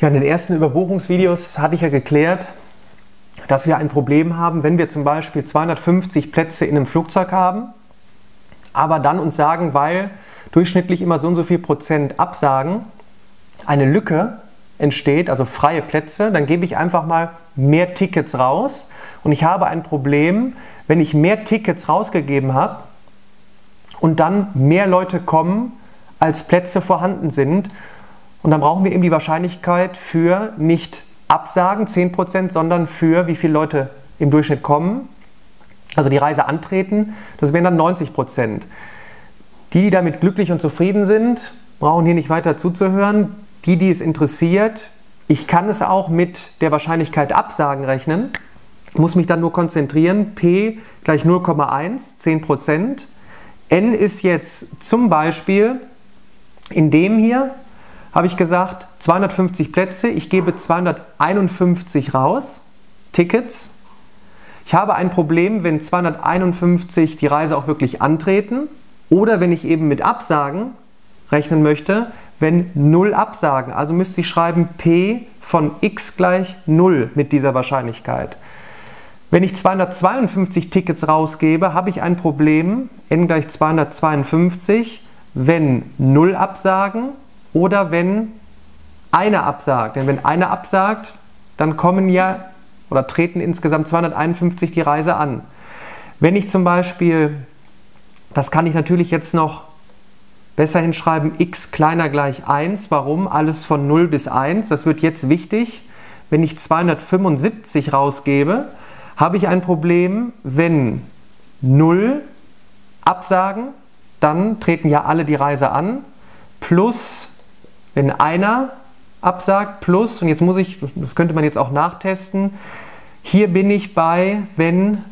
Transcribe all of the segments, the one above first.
Ja, in den ersten Überbuchungsvideos hatte ich ja geklärt, dass wir ein Problem haben, wenn wir zum Beispiel 250 Plätze in einem Flugzeug haben, aber dann uns sagen, weil durchschnittlich immer so und so viel Prozent absagen, eine Lücke entsteht, also freie Plätze, dann gebe ich einfach mal mehr Tickets raus und ich habe ein Problem, wenn ich mehr Tickets rausgegeben habe und dann mehr Leute kommen, als Plätze vorhanden sind. Und dann brauchen wir eben die Wahrscheinlichkeit für nicht Absagen, 10%, sondern für wie viele Leute im Durchschnitt kommen, also die Reise antreten, das wären dann 90%. Die damit glücklich und zufrieden sind, brauchen hier nicht weiter zuzuhören. Die es interessiert, ich kann es auch mit der Wahrscheinlichkeit Absagen rechnen, muss mich dann nur konzentrieren, P gleich 0,1, 10%. N ist jetzt zum Beispiel, in dem hier habe ich gesagt, 250 Plätze, ich gebe 251 raus, Tickets. Ich habe ein Problem, wenn 251 die Reise auch wirklich antreten oder wenn ich eben mit Absagen rechnen möchte, wenn 0 Absagen. Also müsste ich schreiben P von x gleich 0 mit dieser Wahrscheinlichkeit. Wenn ich 252 Tickets rausgebe, habe ich ein Problem, n gleich 252, wenn 0 Absagen oder wenn einer absagt. Denn wenn einer absagt, dann kommen ja oder treten insgesamt 251 die Reise an. Wenn ich zum Beispiel, das kann ich natürlich jetzt noch besser hinschreiben, x kleiner gleich 1. Warum? Alles von 0 bis 1. Das wird jetzt wichtig. Wenn ich 275 rausgebe, habe ich ein Problem, wenn 0 absagen, dann treten ja alle die Reise an, plus wenn einer absagt, plus, und jetzt muss ich, das könnte man jetzt auch nachtesten, hier bin ich bei, wenn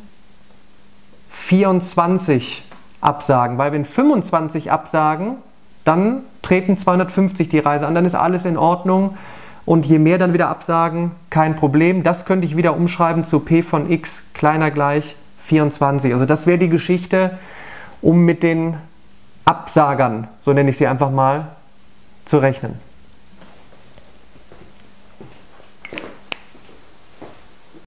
24 absagen, weil wenn 25 absagen, dann treten 250 die Reise an, dann ist alles in Ordnung und je mehr dann wieder absagen, kein Problem. Das könnte ich wieder umschreiben zu P von x kleiner gleich 24. Also das wäre die Geschichte, um mit den Absagern, so nenne ich sie einfach mal, zu rechnen.